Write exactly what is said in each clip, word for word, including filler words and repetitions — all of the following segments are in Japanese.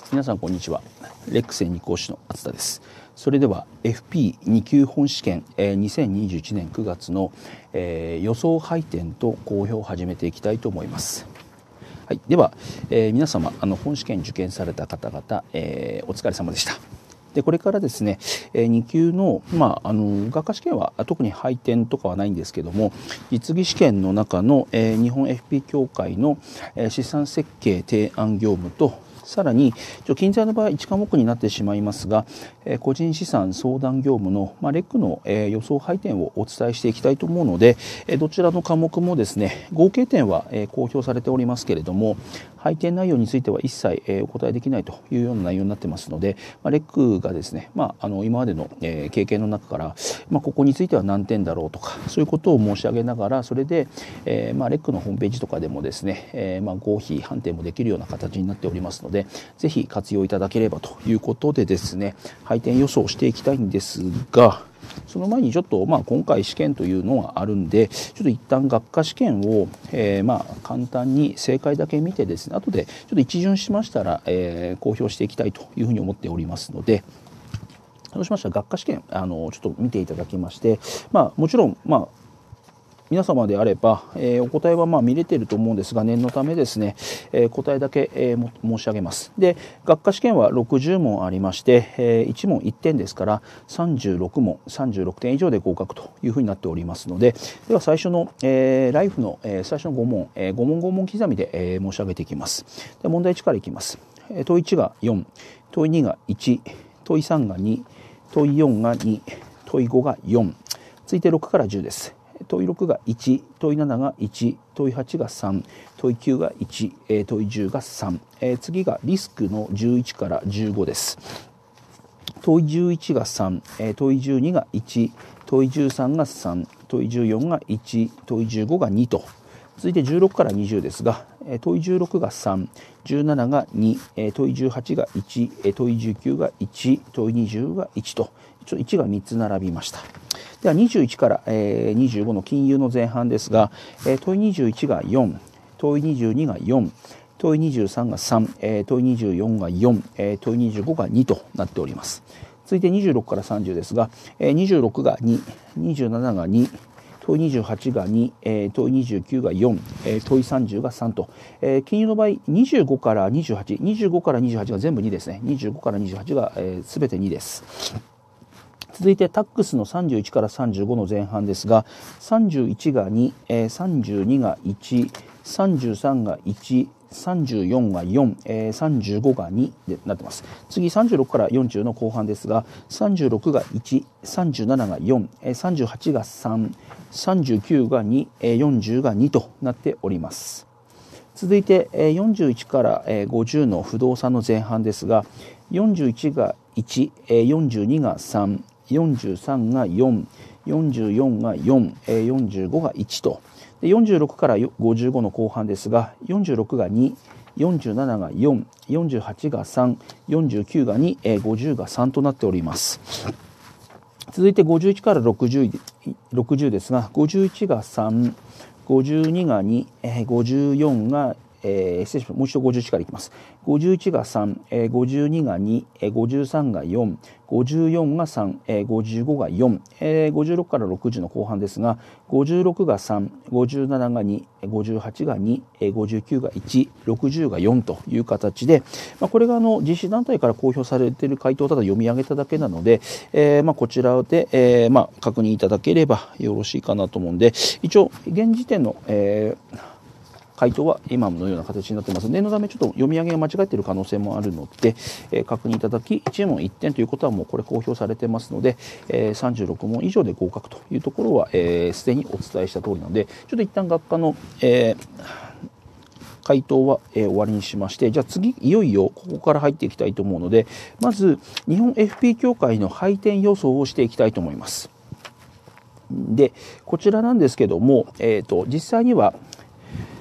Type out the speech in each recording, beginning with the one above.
皆さんこんにちは。レックス専任講師の厚田です。それでは エフピーに 級本試験、えー、にせんにじゅういちねんくがつの、えー、予想配点と公表を始めていきたいと思います。はい、では、えー、皆様あの本試験受験された方々、えー、お疲れ様でした。でこれからですね、に級の、まあ、あの学科試験は特に配点とかはないんですけども、実技試験の中の、えー、日本 エフピー 協会の、えー、資産設計提案業務と、さらに近在の場合いち科目になってしまいますが、えー、個人資産相談業務の、まあ、レックの、えー、予想配点をお伝えしていきたいと思うので、えー、どちらの科目もですね合計点は、えー、公表されておりますけれども、配点内容については一切、えー、お答えできないというような内容になってますので、まあ、レックがですね、まあ、あの今までの、えー、経験の中から、まあ、ここについては何点だろうとかそういうことを申し上げながら、それで、えーまあ、レックのホームページとかでもですね、えーまあ、合否判定もできるような形になっておりますので、ぜひ活用いただければということでですね、配点予想をしていきたいんですが、その前にちょっと、まあ、今回試験というのがあるんで、ちょっと一旦学科試験を、えー、まあ簡単に正解だけ見てですね、後でちょっと一巡しましたら、えー、公表していきたいというふうに思っておりますので、そうしましたら学科試験あのちょっと見ていただきまして、まあもちろんまあ皆様であれば、えー、お答えはまあ見れていると思うんですが、念のためですね、えー、答えだけ、えー、申し上げます。で、学科試験はろくじゅう問ありまして、えー、いち問いってんですからさんじゅうろく問、さんじゅうろくてん以上で合格というふうになっておりますので、では最初の、えー、ライフの、えー、最初のご問、えー、ご問ご問刻みで、えー、申し上げていきます。で問題いちからいきます。えー、問いちがよん、問いにがいち、問いさんがに、問いよんがに、問いごがよん、続いてろくからじゅうです。問いろくがいち、問いなながいち、問いはちがさん、問いきゅうがいち、問いじゅうがさん、えー、次がリスクのじゅういちからじゅうごです。問いじゅういちがさん、問いじゅうにがいち、問いじゅうさんがさん、問いじゅうよんがいち、問いじゅうごがにと、続いてじゅうろくからにじゅうですが、問いじゅうろくがさん、じゅうなながに、問いじゅうはちがいち、問いじゅうきゅうがいち、問いにじゅうがいちと、ちょっといちがみっつ並びました。ではにじゅういちからにじゅうごの金融の前半ですが、問いにじゅういちがよん、問いにじゅうにがよん、問いにじゅうさんがさん、問いにじゅうよんがよん、問いにじゅうごがにとなっております。続いてにじゅうろくからさんじゅうですが、にじゅうろくがに、にじゅうなながに、問いにじゅうはちがに、問いにじゅうきゅうがよん、問いさんじゅうがさんと、金融の場合にじゅうごからにじゅうはち、にじゅうごからにじゅうはちが全部にですね。にじゅうごからにじゅうはちがすべてにです。続いてタックスのさんじゅういちからさんじゅうごの前半ですが、さんじゅういちがに、さんじゅうにがいち、さんじゅうさんがいち、さんじゅうよんがよん、さんじゅうごがにでなってます。次さんじゅうろくからよんじゅうの後半ですが、さんじゅうろくがいち、さんじゅうなながよん、さんじゅうはちがさん、さんじゅうきゅうがに、よんじゅうがにとなっております。続いてよんじゅういちからごじゅうの不動産の前半ですが、よんじゅういちがいち、よんじゅうにがさん、よんじゅうさんがよん、よんじゅうよんがよん、よんじゅうごがいちと、でよんじゅうろくからごじゅうごの後半ですが、よんじゅうろくがに、よんじゅうなながよん、よんじゅうはちがさん、よんじゅうきゅうがに、ごじゅうがさんとなっております。続いてごじゅういちからろくじゅう、ろくじゅうですが、ごじゅういちがさん、ごじゅうにがに、ごじゅうよんがえー、失礼します。もう一度ごじゅういちからいきます。ごじゅういちがさん、えー、ごじゅうにがに、えー、ごじゅうさんがよん、ごじゅうよんがさん、えー、ごじゅうごがよん、えー、ごじゅうろくからろくじゅうの後半ですが、ごじゅうろくがさん、ごじゅうなながに、ごじゅうはちがに、ごじゅうきゅうがいち、ろくじゅうがよんという形で、まあ、これがあの実施団体から公表されている回答をただ読み上げただけなので、えーまあ、こちらで、えーまあ、確認いただければよろしいかなと思うんで、一応現時点の、えー回答は今のような形になっています。念のためちょっと読み上げが間違っている可能性もあるので、えー、確認いただき、いち問いってんということはもうこれ公表されてますので、えー、さんじゅうろく問以上で合格というところはすで、えー、にお伝えした通りなので、ちょっと一旦学科の、えー、回答は、えー、終わりにしまして、じゃあ次いよいよここから入っていきたいと思うので、まず日本 エフピー 協会の配点予想をしていきたいと思います。で、こちらなんですけども、えーと、実際にはき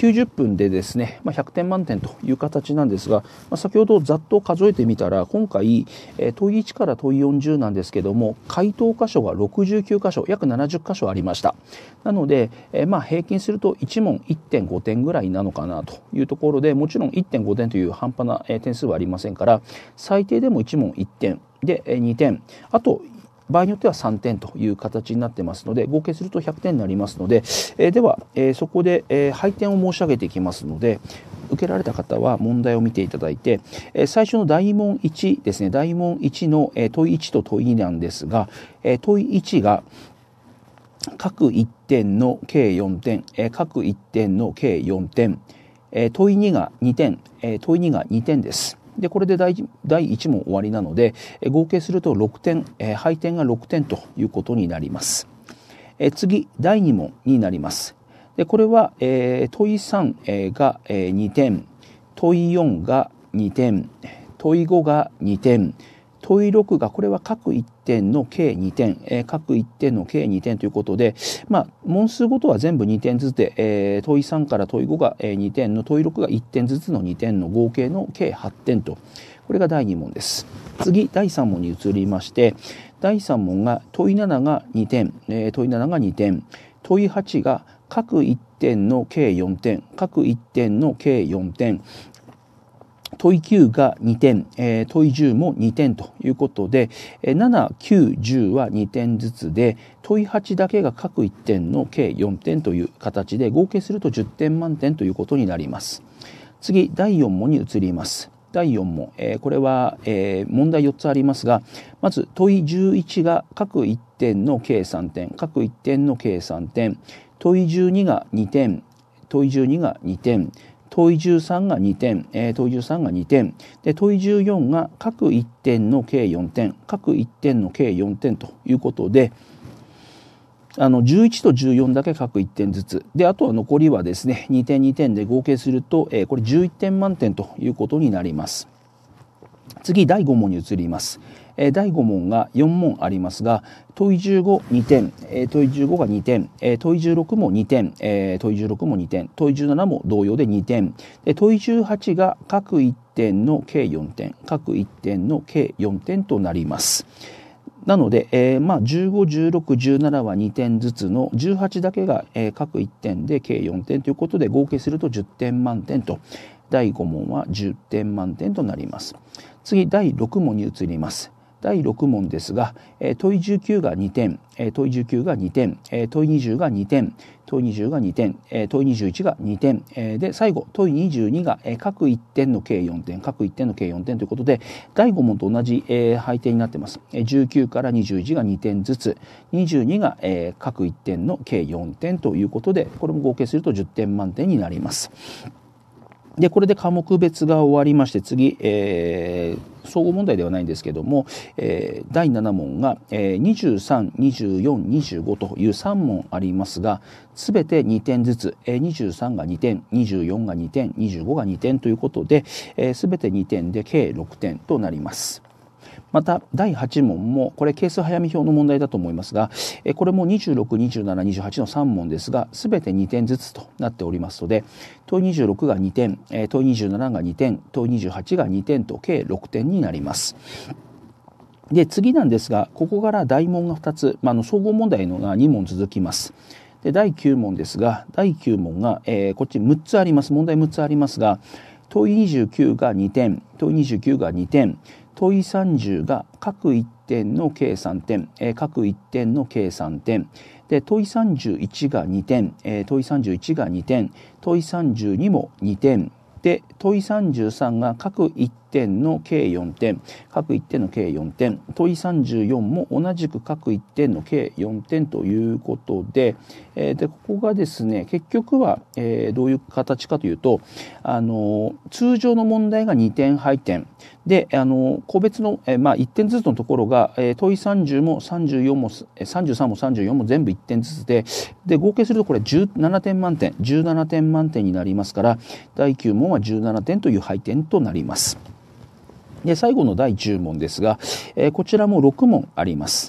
きゅうじゅっぷんでですね、まあ、ひゃくてん満点という形なんですが、まあ、先ほどざっと数えてみたら今回、えー、問いいちから問いよんじゅうなんですけども、回答箇所がろくじゅうきゅう箇所、約ななじゅっ箇所ありました。なので、えー、まあ平均するといち問 いってんご 点ぐらいなのかなというところで、もちろん いってんご 点という半端な点数はありませんから、最低でもいち問いってんでにてん、あと場合によってはさんてんという形になってますので、合計するとひゃくてんになりますので、えー、では、えー、そこで、えー、配点を申し上げていきますので、受けられた方は問題を見ていただいて、えー、最初の大問いちですね、大問いちの、えー、問いいちと問いになんですが、えー、問いいちが各いってんの計よんてん、えー、各いってんの計よんてん、えー、問いにがにてん、えー、問いにがにてんです。でこれで第いち問終わりなので、え合計するとろくてん、えー、配点がろくてんということになります。えー、次だいに問になります。でこれは、えー、問いさん、えー、が、えー、にてん、問いよんがにてん、問いごがにてん、問いろくがこれは各いってんの計にてん、えー、各いってんの計にてんということで、まあ、問数ごとは全部にてんずつで、えー、問いさんから問いごがにてんの、問いろくがいってんずつのにてんの合計の計はってんと、これがだいに問です。次だいさん問に移りまして、だいさん問が問いなながにてん、えー、問いなながにてん、問いはちが各いってんの計よんてん、各いってんの計よんてん、問いきゅうがにてん、えー、問いじゅうもにてんということで、えー、なな、きゅう、じゅうはにてんずつで、問いはちだけが各いってんの計よんてんという形で、合計するとじゅってん満点ということになります。次だいよん問に移ります。だいよん問、えー、これは、えー、問題よっつありますが、まず問いじゅういちが各いってんの計さんてん、各いってんの計さんてん、問いじゅうにがにてん、問いじゅうにがにてん、問いじゅうさんがにてん、えー、問いじゅうさんがにてんで、問いじゅうよんが各いってんの計よんてん、各いってんの計よんてんということで、あのじゅういちとじゅうよんだけ各いってんずつで、あとは残りはですねにてんにてんで合計すると、えー、これじゅういってん満点ということになります。次だいご問に移ります。えー、だいご問がよん問ありますが、問いじゅうごにてん、えー、問いじゅうごがにてん、えー、問いじゅうろくもにてん、えー、問いじゅうろくもにてん、問いじゅうななも同様でにてんで、問いじゅうはちが各いってんの計よんてん、各いってんの計よんてんとなります。なので、えーまあ、じゅうご、じゅうろく、じゅうななはにてんずつのじゅうはちだけが、えー、各いってんで計よんてんということで、合計するとじゅってん満点と、だいご問はじゅってん満点となります。次だいろく問に移ります。だいろく問ですが、えー、問いじゅうきゅうがにてん、えー、問いじゅうきゅうがにてん、えー、問いにじゅうがにてん、問いにじゅうがにてん、えー、問いにじゅういちがにてん、えー、で最後問いにじゅうにが、えー、各いってんの計よんてん、各いってんの計よんてんということで、だいご問と同じ、えー、配点になっています。えー、じゅうきゅうからにじゅういちがにてんずつ、にじゅうにが、えー、各いってんの計よんてんということで、これも合計するとじゅってん満点になります。でこれで科目別が終わりまして、次、えー、総合問題ではないんですけども、えー、だいなな問が、えー、にじゅうさん、にじゅうよん、にじゅうごというさん問ありますが、すべてにてんずつ、えー、にじゅうさんがにてん、にじゅうよんがにてん、にじゅうごがにてんということで、えー、すべてにてんで計ろくてんとなります。まただいはち問もこれ係数早見表の問題だと思いますが、これもにじゅうろく、にじゅうなな、にじゅうはちのさん問ですが、すべてにてんずつとなっておりますので、問いにじゅうろくがにてん、問いにじゅうなながにてん、問いにじゅうはちがにてんと計ろくてんになります。で次なんですが、ここから大問がふたつ、まあ、の総合問題のがに問続きます。でだいきゅう問ですが、だいきゅう問が、えー、こっちむっつあります。問題むっつありますが、問いにじゅうきゅうがにてん、問いにじゅうきゅうがにてん、問いさんじゅうが各いってんの計さんてん、えー、各いってんの計さんてんで、問いさんじゅういちがにてん、えー、問いさんじゅういちがにてん、問いさんじゅうにもにてんで、問いさんじゅうさんが各いってんの計よんてん、各いってんの計よんてん、問いさんじゅうよんも同じく各いってんの計よんてんということで、えー、でここがですね、結局は、えー、どういう形かというと、あの通常の問題がにてん配点で、あの個別の、えーまあ、いってんずつのところが、えー、問いさんじゅうもさんじゅうよんもさんじゅうさんもさんじゅうよんも全部いってんずつで、で合計するとこれじゅうななてん満点、じゅうななてん満点になりますから、だいきゅう問はじゅうななてんという配点となります。で最後のだいじゅう問ですが、えー、こちらもろく問あります。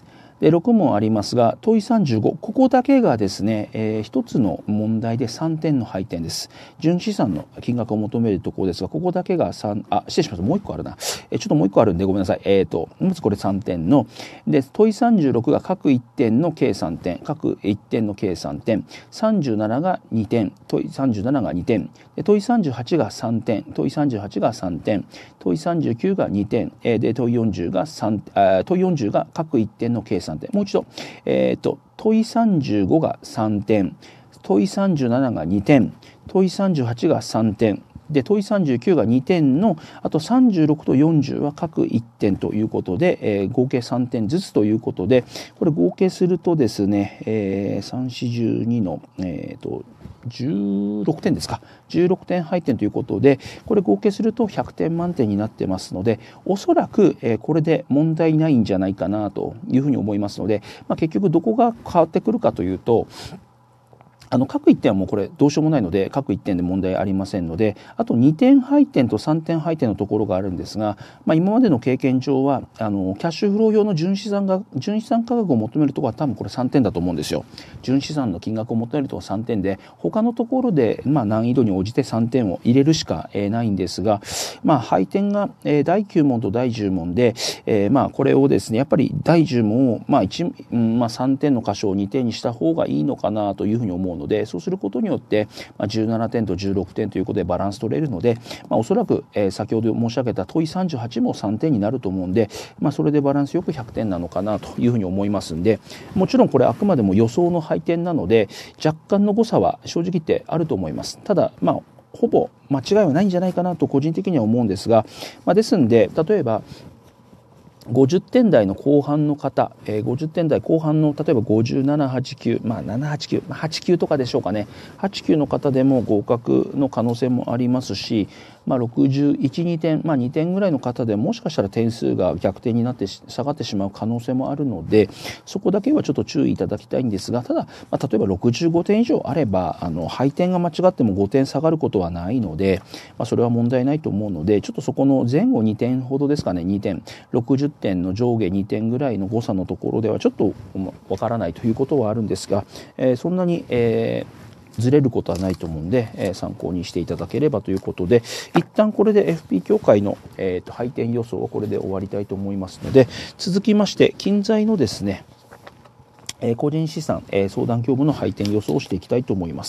でろく問ありますが、問いさんじゅうご、ここだけがですね、えー、ひとつの問題でさんてんの配点です。純資産の金額を求めるところですが、ここだけがさん、あ、失礼しました。もういっこあるな。えー、ちょっともういっこあるんでごめんなさい。えーと、まずこれさんてんの、で、問いさんじゅうろくが各いってんの計さんてん、各いってんの計さんてん、さんじゅうなながにてん、問いさんじゅうなながにてん、で問いさんじゅうはちがさんてん、問いさんじゅうはちがさんてん、問いさんじゅうきゅうがにてん、えー、で問いよんじゅうがさん、あ、問いよんじゅうが各いってんの計さんてん。もう一度、えーと、問いさんじゅうごがさんてん、問いさんじゅうなながにてん、問いさんじゅうはちがさんてん、で問いさんじゅうきゅうがにてんの、あとさんじゅうろくとよんじゅうは各いってんということで、えー、合計さんてんずつということで、これ合計するとですね、えー、さん、よん、じゅうにの、えーとじゅうろくてんですか、じゅうろくてん配点ということで、これ合計するとひゃくてん満点になってますので、おそらくこれで問題ないんじゃないかなというふうに思いますので、まあ、結局どこが変わってくるかというと、あの各いってんはもうこれどうしようもないので、各いってんで問題ありませんので、あとにてん配点とさんてん配点のところがあるんですが、まあ、今までの経験上はあのキャッシュフロー用の純資産が純資産価格を求めるところは多分これさんてんだと思うんですよ。純資産の金額を求めるところはさんてんで、他のところでまあ難易度に応じてさんてんを入れるしかないんですが、まあ、配点がだいきゅう問とだいじゅう問で、えー、まあこれをですね、やっぱりだいじゅう問をまあいち、うんまあ、さんてんの箇所をにてんにした方がいいのかなというふうに思うので、ので、そうすることによってじゅうななてんとじゅうろくてんということでバランス取れるので、まあ、おそらく、えー、先ほど申し上げた問いさんじゅうはちもさんてんになると思うんで、まあ、それでバランスよくひゃくてんなのかなというふうに思いますんで、もちろんこれあくまでも予想の配点なので若干の誤差は正直言ってあると思います。ただまあほぼ間違いはないんじゃないかなと個人的には思うんですが、まあ、ですんで例えばごじゅってん台の後半の方、えー、ごじゅってん台後半の例えばごじゅうなな、はちじゅうきゅう、まあなな、はちじゅうきゅう、まあ、はちじゅうきゅうとかでしょうかね。はちじゅうきゅうの方でも合格の可能性もありますし、まあ、ろくじゅういち、にてん、まあ、にてんぐらいの方でもしかしたら点数が逆転になって下がってしまう可能性もあるので、そこだけはちょっと注意いただきたいんですが、ただ、まあ、例えばろくじゅうごてん以上あればあの配点が間違ってもごてん下がることはないので、まあ、それは問題ないと思うので、ちょっとそこの前後にてんほどですかね、にてん、ろくじゅってんの上下にてんぐらいの誤差のところではちょっとわからないということはあるんですが、えー、そんなに、えーずれることはないと思うんで、えー、参考にしていただければということで、一旦これで エフピー 協会の、えー、と配点予想はこれで終わりたいと思いますので、続きまして近在のですね、えー、個人資産、えー、相談業務の配点予想をしていきたいと思います。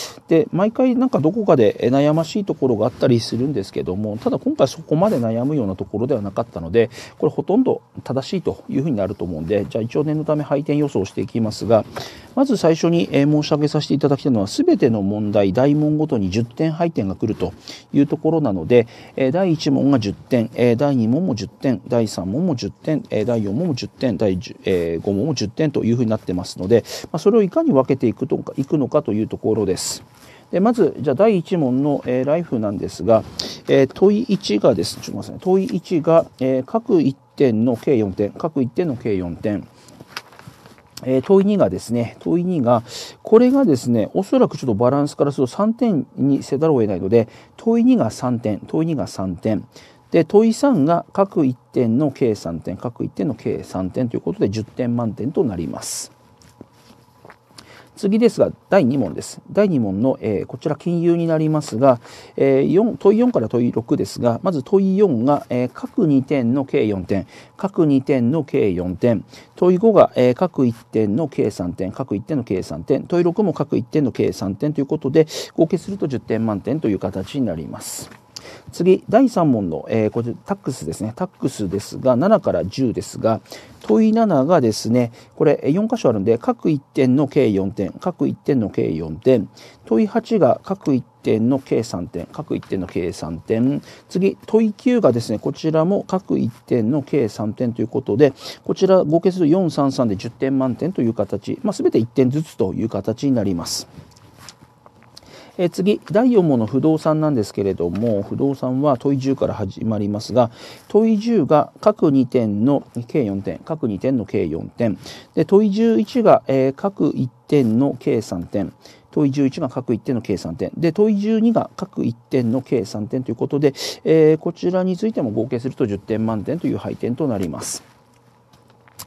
で、毎回なんかどこかで悩ましいところがあったりするんですけども、ただ今回そこまで悩むようなところではなかったので、これほとんど正しいというふうになると思うんで、じゃあ一応念のため配点予想をしていきますが、まず最初に申し上げさせていただきたいのは、すべての問題大問ごとにじゅってん配点が来るというところなので、だいいち問がじゅってん、だいに問もじゅってん、だいさん問もじゅってん、だいよん問もじゅってん、だいご問もじゅってんというふうになってますので、それをいかに分けていくとかいくのかというところです。でまずじゃあだいいち問の、えー、ライフなんですが、えー、問いいちがですちょっと待ってください、問いいちが、えー、各いってんの計よんてん、各いってんの計よんてん、えー、問いにがですね、問いにがこれがですね、おそらくちょっとバランスからするとさんてんにせざるを得ないので、問いにがさんてん、問いにがさんてんで、問いさんが各いってんの計さんてん、各いってんの計さんてんということでじゅってん満点となります。次ですがだいに問です。だいに問の、えー、こちら金融になりますが、えー、よん問いよんから問いろくですが、まず問いよんが、えー、各にてんの計よんてん、各にてんの計よんてん、問いごが、えー、各いってんの計さんてん、各いってんの計さんてん、問いろくも各いってんの計さんてんということで、合計するとじゅってん満点という形になります。次だいさん問の、えー、これタックスですね、タックスですがななからじゅうですが、問いなながですね、これよん箇所あるんで各いってんの計よんてん、各いってんの計よんてん、問いはちが各いってんの計さんてん、各いってんの計さんてん、次問いきゅうがですね、こちらも各いってんの計さんてんということで、こちら合計するよん、さん、さんでじゅってん満点という形、まあ、全ていってんずつという形になります。え次だいよん問の不動産なんですけれども、不動産は問いじゅうから始まりますが、問いじゅうが各にてんの計よんてん、各にてんの計よんてんで、問いじゅういちが、えー、各いってんの計さんてん、問いじゅういちが各いってんの計さんてんで、問いじゅうにが各いってんの計さんてんということで、えー、こちらについても合計するとじゅってん満点という配点となります。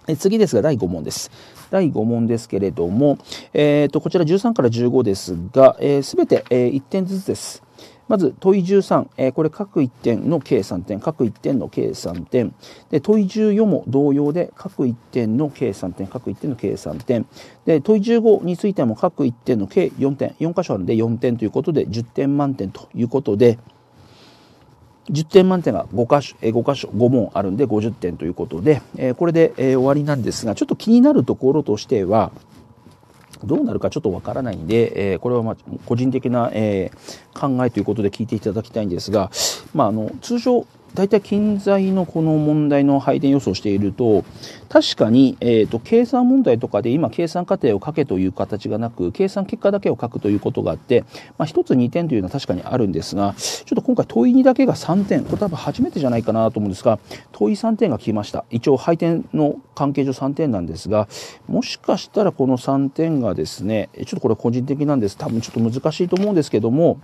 次ですがだいご問です。だいご問ですけれども、えー、とこちらじゅうさんからじゅうごですが、すべ、えー、て、えー、いってんずつです。まず問いじゅうさん、えー、これ各いってんの計さんてん、各いってんの計さんてんで、問いじゅうよんも同様で各いってんの計さんてん、各いってんの計さんてんで、問いじゅうごについても各いってんの計よんてん、よん箇所あるのでよんてんということでじゅってん満点ということで、じゅってん満点がご箇所、ご箇所、ご問あるんでごじゅってんということで、えー、これで、えー、終わりなんですが、ちょっと気になるところとしては、どうなるかちょっとわからないんで、えー、これはまあ個人的な、えー、考えということで聞いていただきたいんですが、まあ、あの通常大体近在のこの問題の配点予想をしていると、確かに、えーと、計算問題とかで今計算過程を書けという形がなく、計算結果だけを書くということがあって、まあ、ひとつにてんというのは確かにあるんですが、ちょっと今回問いにだけがさんてん、これ多分初めてじゃないかなと思うんですが、問いさんてんが来ました。一応配点の関係上さんてんなんですが、もしかしたらこのさんてんがですね、ちょっとこれ個人的なんです。多分ちょっと難しいと思うんですけども、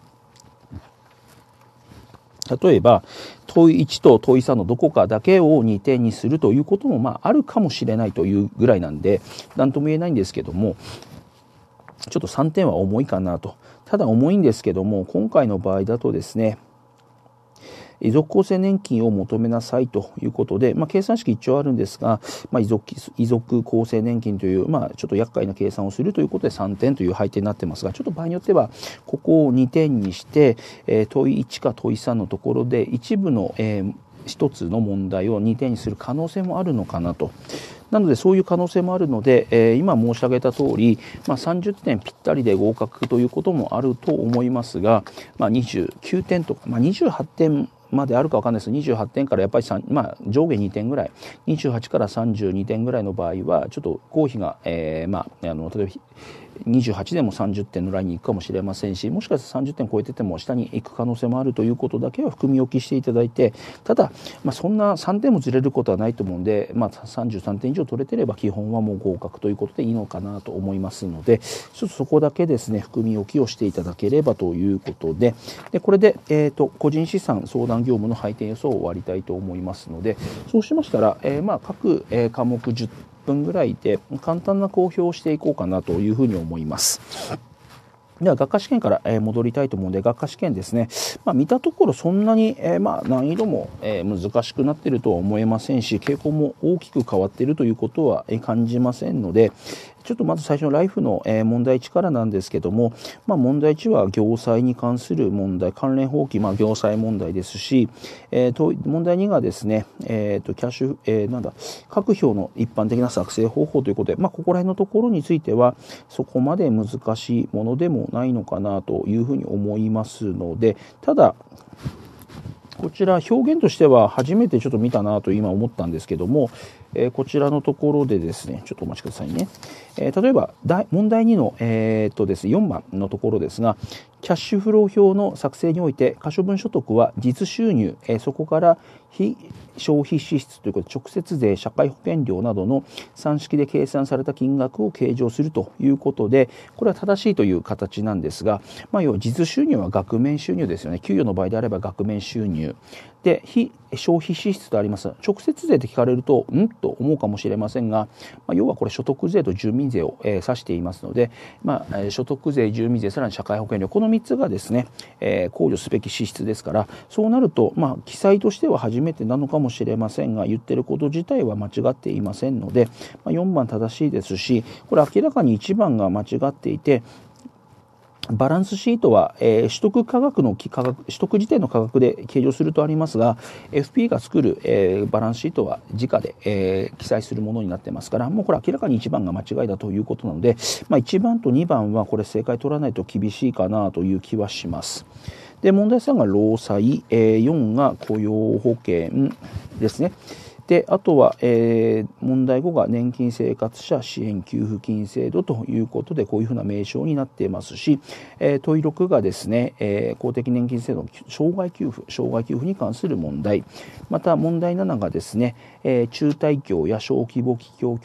例えば問いいちと問いさんのどこかだけをにてんにするということもまああるかもしれないというぐらいなんで、何とも言えないんですけども、ちょっとさんてんは重いかなと。ただ重いんですけども、今回の場合だとですね、遺族厚生年金を求めなさいということで、まあ、計算式一応あるんですが、まあ、遺族、遺族厚生年金という、まあ、ちょっと厄介な計算をするということでさんてんという配点になってますが、ちょっと場合によってはここをにてんにして、えー、問いいちか問いさんのところで一部の、えー、一つの問題をにてんにする可能性もあるのかなと。なのでそういう可能性もあるので、えー、今申し上げた通り、まあ、さんじゅってんぴったりで合格ということもあると思いますが、まあ、にじゅうきゅうてんとか、まあ、にじゅうはってんまであるか分かんないです。にじゅうはってんからやっぱり、まあ、上下にてんぐらい、にじゅうはちからさんじゅうにてんぐらいの場合はちょっと合否が、えーまあ、あの例えばにじゅうはちでもさんじゅってんのラインに行くかもしれませんし、もしかしたらさんじゅってん超えてても下に行く可能性もあるということだけは含み置きしていただいて、ただ、まあ、そんなさんてんもずれることはないと思うんで、まあ、さんじゅうさんてん以上取れてれば基本はもう合格ということでいいのかなと思いますので、ちょっとそこだけですね含み置きをしていただければということで、でこれで、えーと、個人資産相談業務の配点予想を終わりたいと思いますので、そうしましたら、えーまあ、各、えー、科目じゅっぷんぐらいで簡単な公表をしていこうかなというふうに思います。では学科試験から戻りたいと思うので、学科試験ですね、まあ、見たところそんなに、えー、まあ難易度も、えー、難しくなっているとは思えませんし、傾向も大きく変わっているということは感じませんので、ちょっとまず最初のライフの問題いちからなんですけども、まあ、問題いちは業債に関する問題、関連法規、まあ、業債問題ですし、えー、と問題にがですね、えー、とキャッシュ、えー、なんだ各票の一般的な作成方法ということで、まあ、ここら辺のところについてはそこまで難しいものでもないのかなというふうに思いますので、ただこちら表現としては初めてちょっと見たなと今思ったんですけども、えー、こちらのところでですね、ちょっとお待ちくださいね。えー、例えば問題にの、えー、っとですよんばんのところですが、キャッシュフロー表の作成において可処分所得は実収入、えー、そこから非消費支出ということで直接税、社会保険料などの算式で計算された金額を計上するということで、これは正しいという形なんですが、まあ、要は実収入は額面収入ですよね。給与の場合であれば額面収入で、非消費支出とあります。直接税って聞かれるとんと思うかもしれませんが、まあ、要はこれ所得税と住民税を、えー、指していますので、まあ、所得税、住民税、さらに社会保険料、このみっつがですね、えー、控除すべき支出ですから、そうなると、まあ、記載としては初めてなのかもしれませんが、言ってること自体は間違っていませんので、まあ、よんばん正しいですし、これ明らかにいちばんが間違っていて、バランスシートは、えー、取得価格の価格、取得時点の価格で計上するとありますが、エフピー が作る、えー、バランスシートは直で、えー、記載するものになってますから、もうこれ明らかにいちばんが間違いだということなので、まあ、いちばんとにばんはこれ正解取らないと厳しいかなという気はします。で、問題さんが労災、えー、よんが雇用保険ですね。で、あとは、えー、問題ごが年金生活者支援給付金制度ということで、こういうふうな名称になっていますし、えー、問いろくがですね、えー、公的年金制度の障害給付、障害給付に関する問題、また問題なながですね、えー、中大企業や小規模企業共済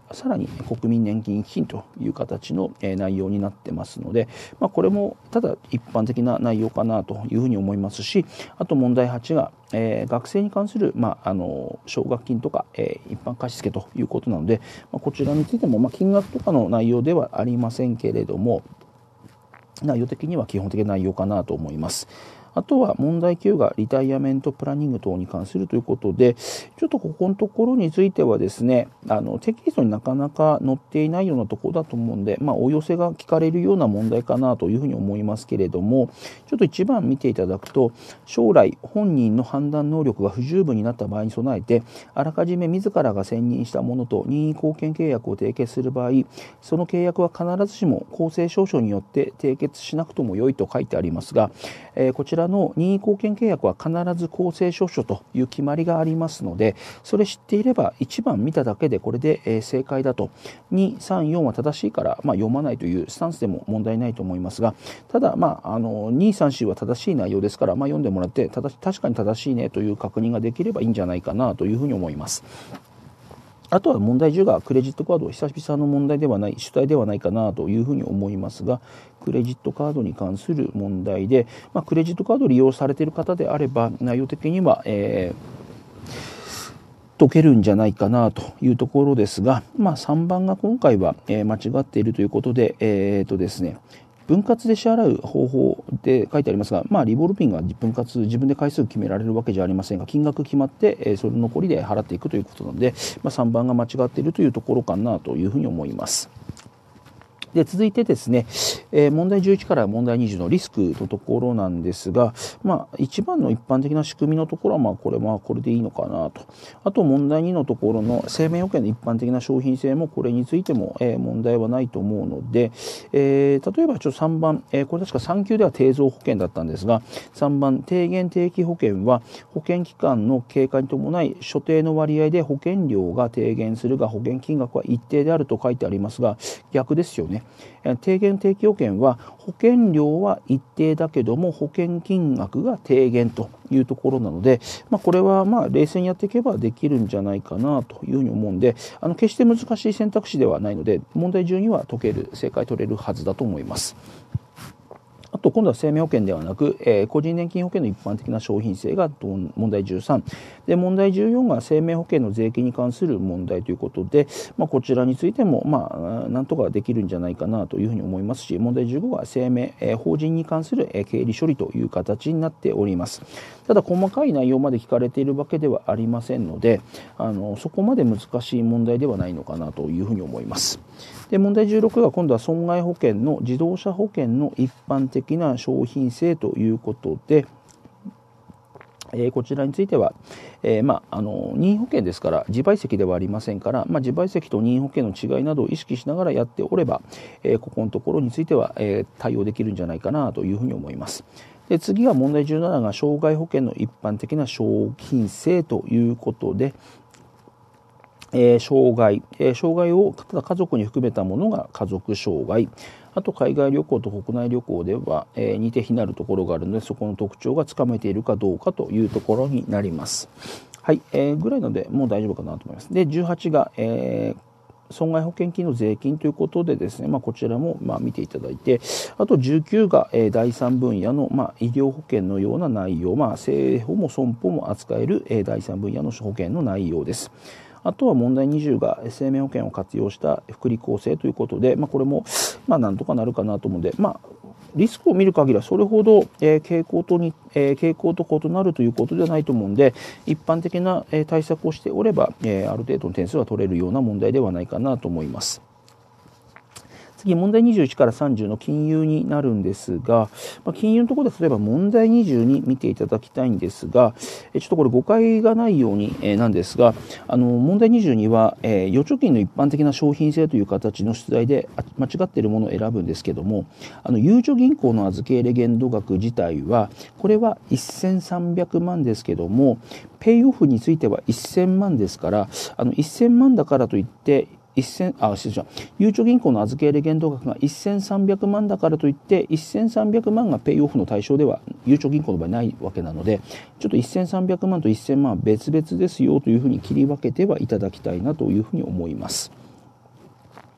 さらに国民年金基金という形の内容になってますので、まあ、これもただ一般的な内容かなというふうに思いますし、あと問題はちが、えー、学生に関する、まあ、あの奨学金とか、えー、一般貸付ということなので、まあ、こちらについても、まあ、金額とかの内容ではありませんけれども、内容的には基本的な内容かなと思います。あとは問題きゅうがリタイアメントプランニング等に関するということで、ちょっとここのところについてはですね、あのテキストになかなか載っていないようなところだと思うんで、まあ、応用性が聞かれるような問題かなというふうに思いますけれども、ちょっといちばん見ていただくと、将来本人の判断能力が不十分になった場合に備えて、あらかじめ自らが選任したものと任意後見契約を締結する場合、その契約は必ずしも公正証書によって締結しなくとも良いと書いてありますが、えー、こちらの任意後見契約は必ず公正証書という決まりがありますので、それ知っていればいちばん見ただけでこれで正解だと、に、さん、よんは正しいから、まあ、読まないというスタンスでも問題ないと思いますが、ただ、まあ、あのに、さん、よんは正しい内容ですから、まあ、読んでもらってただ確かに正しいねという確認ができればいいんじゃないかなというふうに思います。あとは問題じゅうがクレジットカード、久々の問題ではない、主体ではないかなというふうに思いますが、クレジットカードに関する問題で、まあ、クレジットカードを利用されている方であれば、内容的には、えー、解けるんじゃないかなというところですが、まあ、さんばんが今回は、えー、間違っているということで、えーとですね、分割で支払う方法で書いてありますが、まあ、リボルビンが分割自分で回数決められるわけじゃありませんが、金額決まって、えー、その残りで払っていくということなので、まあ、さんばんが間違っているというところかなというふうに思います。で続いてですね、えー、問題じゅういちから問題にじゅうのリスクのところなんですが、まあ、いちばんの一般的な仕組みのところはまあこれはこれでいいのかなと。あと問題にのところの生命保険の一般的な商品性もこれについても、えー、問題はないと思うので、えー、例えばちょっとさんばん、えー、これ確かさん級では定増保険だったんですが、さんばん低減定期保険は保険期間の経過に伴い所定の割合で保険料が低減するが保険金額は一定であると書いてありますが、逆ですよね。低減定期保険は保険料は一定だけども保険金額が低減というところなので、まあ、これはまあ冷静にやっていけばできるんじゃないかなというふうに思うんで、あの決して難しい選択肢ではないので、問題順には解ける、正解取れるはずだと思います。あと今度は生命保険ではなく、えー、個人年金保険の一般的な商品性が問題じゅうさんで、問題じゅうよんが生命保険の税金に関する問題ということで、まあ、こちらについてもまあなんとかできるんじゃないかなというふうに思いますし、問題じゅうごは生命、えー、法人に関する、えー、経理処理という形になっております。ただ細かい内容まで聞かれているわけではありませんので、あのそこまで難しい問題ではないのかなというふうに思います。で問題じゅうろくが今度は損害保険の自動車保険の一般的な商品性ということで、えー、こちらについては、えーまあ、あの任意保険ですから自賠責ではありませんから、まあ、自賠責と任意保険の違いなどを意識しながらやっておれば、えー、ここのところについては、えー、対応できるんじゃないかなというふうに思います。で次が問題じゅうななが傷害保険の一般的な商品性ということで、えー、障害、えー、障害をただ家族に含めたものが家族障害、あと海外旅行と国内旅行では、えー、似て非なるところがあるので、そこの特徴がつかめているかどうかというところになります。はい、えー、ぐらいのでもう大丈夫かなと思います。でじゅうはちが、えー損害保険金の税金ということでですね、まあ、こちらもまあ見ていただいて、あとじゅうきゅうが、えー、第三分野の、まあ、医療保険のような内容、まあ、生保も損保も扱える、えー、第三分野の保険の内容です。あとは問題にじゅうが生命保険を活用した福利厚生ということで、まあ、これもまあなんとかなるかなと思うので、まあ、リスクを見る限りはそれほど、えー、傾向とに、えー、傾向と異なるということではないと思うんで、一般的な、えー、対策をしておれば、えー、ある程度の点数が取れるような問題ではないかなと思います。次問題にじゅういちからさんじゅうの金融になるんですが、まあ、金融のところで例えば問題にじゅうに見ていただきたいんですが、ちょっとこれ誤解がないように、えー、なんですが、あの問題にじゅうには、えー、預貯金の一般的な商品性という形の出題で間違っているものを選ぶんですけども、あのゆうちょ銀行の預け入れ限度額自体はこれはせんさんびゃくまんですけども、ペイオフについてはせんまんですから、あのせんまんだからといってあ失礼しましたゆうちょ銀行の預け入れ限度額がせんさんびゃくまんだからといってせんさんびゃくまんがペイオフの対象ではゆうちょ銀行の場合ないわけなので、ちょっとせんさんびゃくまんとせんまんは別々ですよというふうに切り分けてはいただきたいなというふうに思います。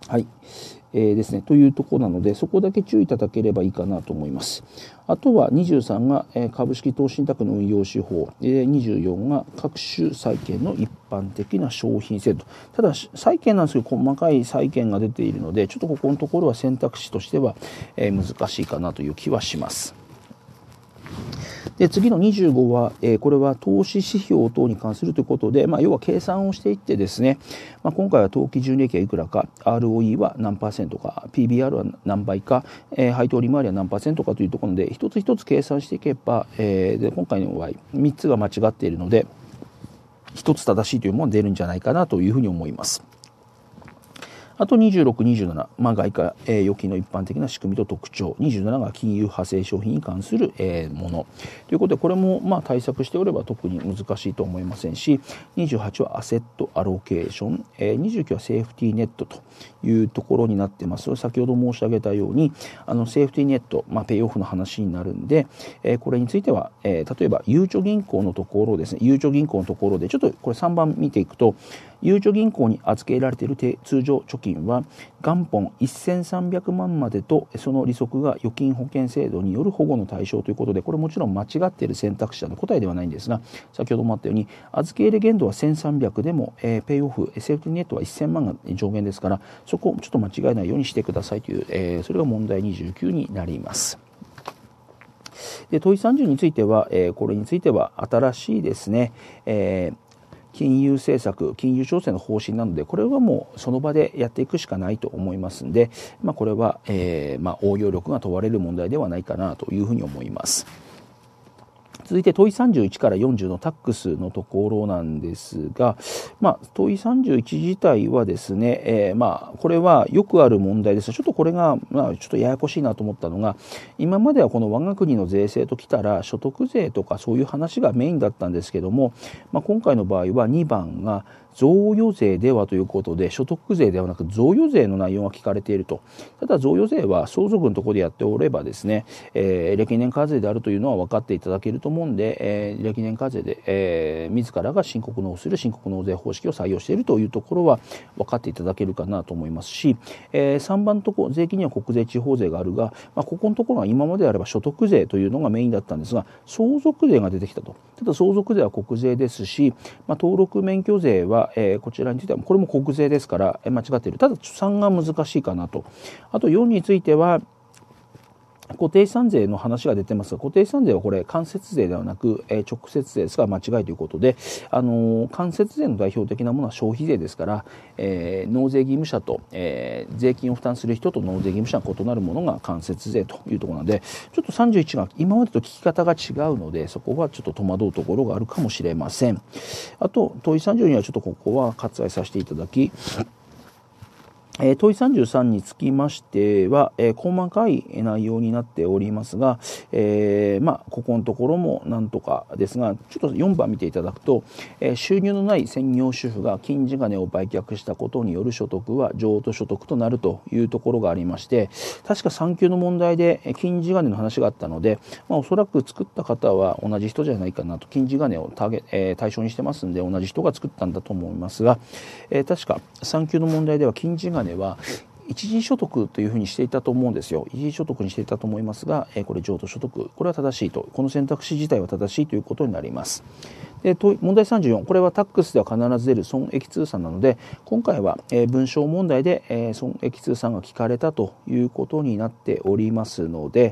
はい、えー、ですねというところなので、そこだけ注意いただければいいかなと思います。あとはにじゅうさんが株式投資信託の運用手法、にじゅうよんが各種債券の一般的な商品制度。ただ債券なんですけど細かい債券が出ているので、ちょっとここのところは選択肢としては難しいかなという気はします。で次のにじゅうごは、えー、これは投資指標等に関するということで、まあ、要は計算をしていってですね、まあ、今回は当期純利益はいくらか、 アールオーイー は何パーセントか、 ピービーアール は何倍か、えー、配当利回りは何パーセントかというところで一つ一つ計算していけば、えー、で今回の場合みっつが間違っているのでひとつ正しいというものが出るんじゃないかなというふうに思います。あとにじゅうろく、にじゅうなな、まあ、外貨、えー、預金の一般的な仕組みと特徴、にじゅうななが金融派生商品に関する、えー、ものということで、これもまあ対策しておれば特に難しいと思いませんし、にじゅうはちはアセットアロケーション、えー、にじゅうきゅうはセーフティーネットというところになってます。先ほど申し上げたようにあのセーフティーネット、まあ、ペイオフの話になるんで、えー、これについては、えー、例えばゆうちょ銀行のところですね、ゆうちょ銀行のところでちょっとこれさんばん見ていくと、ゆうちょ銀行に預けられている通常貯金は元本せんさんびゃくまんまでと、その利息が預金保険制度による保護の対象ということで、これもちろん間違っている選択肢の答えではないんですが、先ほどもあったように預け入れ限度はせんさんびゃくでも、えー、ペイオフセーフティーネットはせんまんが上限ですから、そこをちょっと間違えないようにしてくださいという、えー、それが問題にじゅうきゅうになります。で問いさんじゅうについては、えー、これについては新しいですね、えー金融政策、金融調整の方針なので、これはもうその場でやっていくしかないと思いますので、まあ、これは、えーまあ、応用力が問われる問題ではないかなというふうに思います。続いて問いさんじゅういちからよんじゅうのタックスのところなんですが、まあ、問いさんじゅういち自体はですね、えー、まあこれはよくある問題です。ちょっとこれが、まあ、ちょっとややこしいなと思ったのが、今まではこの我が国の税制ときたら所得税とかそういう話がメインだったんですけども、まあ、今回の場合はにばんが贈与税ではということで、所得税ではなく贈与税の内容が聞かれていると。ただ贈与税は相続のところでやっておればですね、えー、歴年課税であるというのは分かっていただけると思うんで、えー、歴年課税で、えー、自らが申告納する申告納税方式を採用しているというところは分かっていただけるかなと思いますし、えー、さんばんのところ税金には国税地方税があるが、まあ、ここのところは今まであれば所得税というのがメインだったんですが、相続税が出てきたと。ただ相続税は国税ですし、まあ、登録免許税はえー、こちらについてはこれも国税ですから、えー、間違っている。たださんが難しいかなと。あとよんについては固定資産税の話が出てますが、固定資産税はこれ間接税ではなく、えー、直接税ですから間違いということで、あのー、間接税の代表的なものは消費税ですから、えー、納税義務者と、えー、税金を負担する人と納税義務者が異なるものが間接税というところなので、ちょっとさんじゅういちが今までと聞き方が違うので、そこはちょっと戸惑うところがあるかもしれません。あと問いさんじゅうにはちょっとここは割愛させていただき、えー、問いさんじゅうさんにつきましては、えー、細かい内容になっておりますが、えー、まあここのところもなんとかですが、ちょっとよんばん見ていただくと、えー、収入のない専業主婦が金地金を売却したことによる所得は譲渡所得となるというところがありまして、確かさん級の問題で金地金の話があったので、まあ、おそらく作った方は同じ人じゃないかなと。金地金をターゲ、えー、対象にしてますんで、同じ人が作ったんだと思いますが、えー、確かさん級の問題では金地金は一時所得というふうにしていたと思うんですよ。一時所得にしていたと思いますが、えー、これ譲渡所得、これは正しいと、この選択肢自体は正しいということになります。で問題さんじゅうよん、これはタックスでは必ず出る損益通算なので、今回は、えー、文章問題で、えー、損益通算が聞かれたということになっておりますので、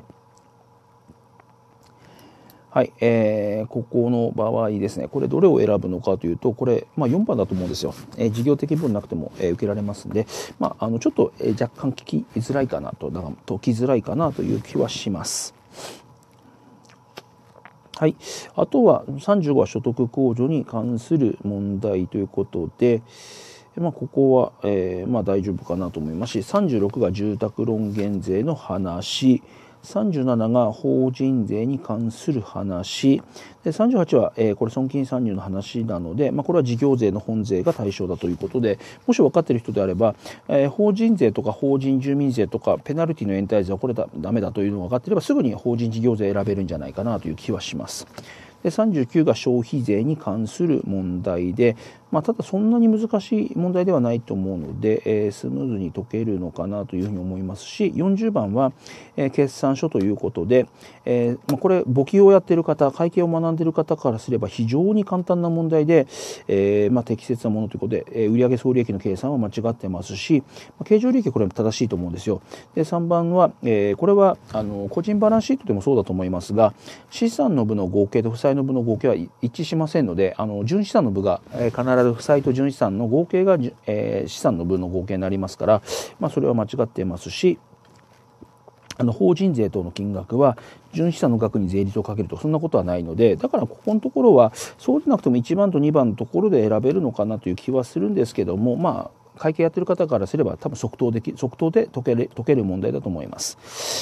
はい、えー、ここの場合ですね、これどれを選ぶのかというと、これ、まあ、よんばんだと思うんですよ。えー、事業的分なくても、えー、受けられますんで、まあ、あのちょっと、えー、若干聞きづらいかなと、だから解きづらいかなという気はします。はい、あとはさんじゅうごは所得控除に関する問題ということで、まあ、ここは、えーまあ、大丈夫かなと思いますし、さんじゅうろくが住宅ローン減税の話、さんじゅうななが法人税に関する話で、さんじゅうはちは、えー、これ損金参入の話なので、まあ、これは事業税の本税が対象だということで、もし分かっている人であれば、えー、法人税とか法人住民税とかペナルティの延滞税はこれだダメだというのが分かっていれば、すぐに法人事業税選べるんじゃないかなという気はします。ででさんじゅうきゅうが消費税に関する問題で、まあ、ただそんなに難しい問題ではないと思うので、えー、スムーズに解けるのかなというふうに思いますし、よんじゅうばんは、えー、決算書ということで、えーまあ、これ簿記をやっている方、会計を学んでいる方からすれば非常に簡単な問題で、えーまあ、適切なものということで、えー、売上総利益の計算は間違ってますし、まあ、経常利益はこれも正しいと思うんですよ。でさんばんは、えー、これはあの個人バランスシートでもそうだと思いますが、資産の部の合計と負債の部の合計は一致しませんので、あの純資産の部が、えー、必ず負債と純資産の合計が、えー、資産の部の合計になりますから、まあ、それは間違っていますし、あの法人税等の金額は純資産の額に税率をかけるとそんなことはないので、だからここのところはそうでなくてもいちばんとにばんのところで選べるのかなという気はするんですけども、まあ会計やってる方からすれば多分即答でき即答で解ける解ける問題だと思います。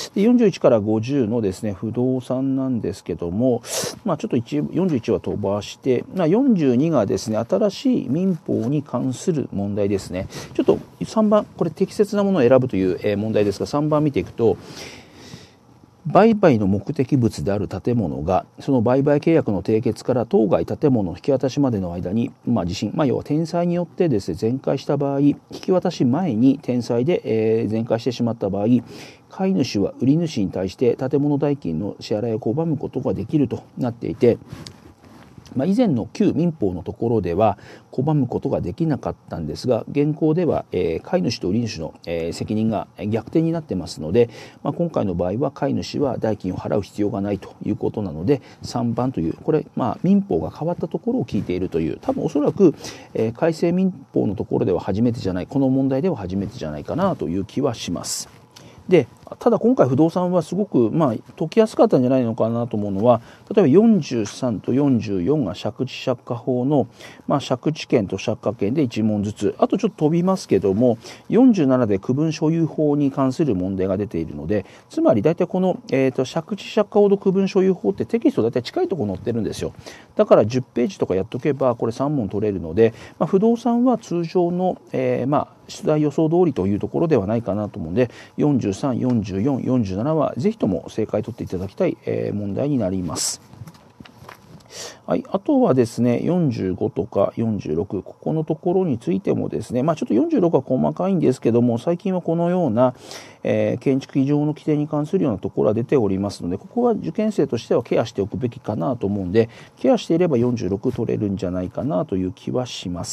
でよんじゅういちからごじゅうのですね不動産なんですけども、まあちょっとよんじゅういちは飛ばして、まあ、よんじゅうにがですね新しい民法に関する問題ですね。ちょっとさんばん、これ適切なものを選ぶという問題ですが、さんばん見ていくと、売買の目的物である建物がその売買契約の締結から当該建物の引き渡しまでの間に、まあ、地震、まあ、要は天災によってですね全壊した場合、引き渡し前に天災で、えー、全壊してしまった場合、買い主は売り主に対して建物代金の支払いを拒むことができるとなっていて、まあ、以前の旧民法のところでは拒むことができなかったんですが、現行では、えー、買い主と売り主の、えー、責任が逆転になってますので、まあ、今回の場合は買い主は代金を払う必要がないということなので、さんばんという、これ、まあ、民法が変わったところを聞いているという、多分おそらく、えー、改正民法のところでは初めてじゃない、この問題では初めてじゃないかなという気はします。でただ今回不動産はすごく、まあ、解きやすかったんじゃないのかなと思うのは、例えばよんじゅうさんとよんじゅうよんが借地借家法の、まあ、借地権と借家権でいち問ずつ、あとちょっと飛びますけどもよんじゅうななで区分所有法に関する問題が出ているので、つまり大体この、えー、と借地借家法と区分所有法ってテキスト大体近いところ載ってるんですよ。だからじゅっページとかやっとけばこれさん問取れるので、まあ、不動産は通常の、えー、まあ出題予想通りというところではないかなと思うので、よんじゅうさん、よんじゅうよん、よんじゅうななはぜひとも正解取っていただきたい、えー、問題になります。はい、あとはですねよんじゅうごとかよんじゅうろく、ここのところについてもですね、まあ、ちょっとよんじゅうろくは細かいんですけども、最近はこのような、えー、建築基準の規定に関するようなところは出ておりますので、ここは受験生としてはケアしておくべきかなと思うんで、ケアしていればよんじゅうろく取れるんじゃないかなという気はします。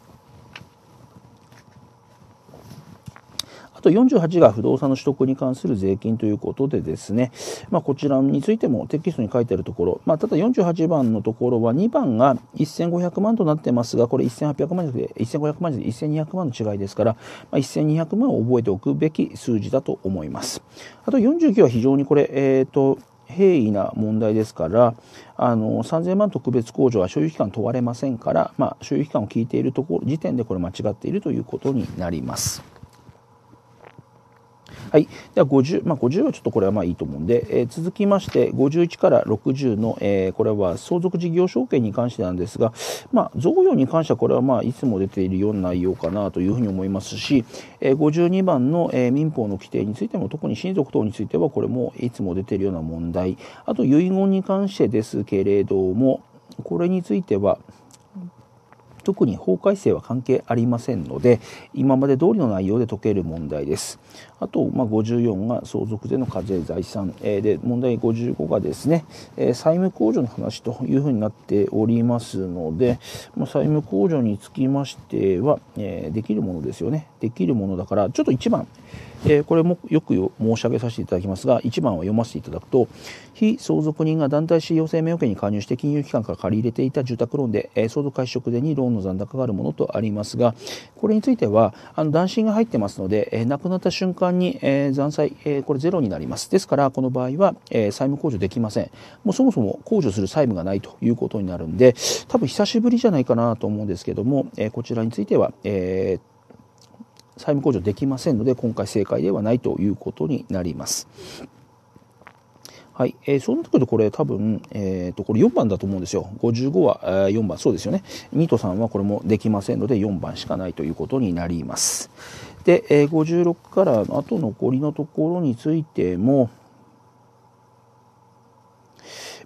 あとよんじゅうはちが不動産の取得に関する税金ということでですね、まあ、こちらについてもテキストに書いてあるところ、まあ、ただよんじゅうはちばんのところはにばんがせんごひゃくまんとなってますが、これせんはっぴゃくまんじゃなくてせんごひゃくまんじゃなくてせんにひゃくまんの違いですから、まあ、せんにひゃくまんを覚えておくべき数字だと思います。あとよんじゅうきゅうは非常にこれ、えーと平易な問題ですから、あのさんぜんまん特別控除は所有期間問われませんから、まあ、所有期間を聞いているところ時点でこれ間違っているということになります。はい、ではごじゅう、まあ、ごじゅうはちょっとこれはまあいいと思うんで、えー、続きましてごじゅういちからろくじゅうの、えー、これは相続事業承継に関してなんですが、まあ、贈与に関してはこれはまあいつも出ているような内容かなというふうに思いますし、えー、ごじゅうにばんの、えー、民法の規定についても、特に親族等についてはこれもいつも出ているような問題、あと遺言に関してですけれども、これについては特に法改正は関係ありませんので、今まで通りの内容で解ける問題です。あと、まあ、ごじゅうよんが相続税の課税財産、えー、で問題ごじゅうごがですね、えー、債務控除の話というふうになっておりますので、まあ、債務控除につきましては、えー、できるものですよね。できるものだから、ちょっといちばん、えー、これもよく申し上げさせていただきますが、いちばんを読ませていただくと、被相続人が団体使用生命保険に加入して金融機関から借り入れていた住宅ローンで、えー、相続開始直前にローンの残高があるものとありますが、これについてはあの断信が入ってますので、えー、亡くなった瞬間に、えー、残債、えー、これゼロになります。ですからこの場合は、えー、債務控除できません。もうそもそも控除する債務がないということになるんで、多分久しぶりじゃないかなと思うんですけども、えー、こちらについては、えー債務控除できませんので、今回正解ではないということになります。はい、えー、そうなってくるとこれ多分、えー、とこれよんばんだと思うんですよ。ごじゅうごは、えー、よんばん、そうですよね。にとさんはこれもできませんのでよんばんしかないということになります。で、えー、ごじゅうろくからあと残りのところについても、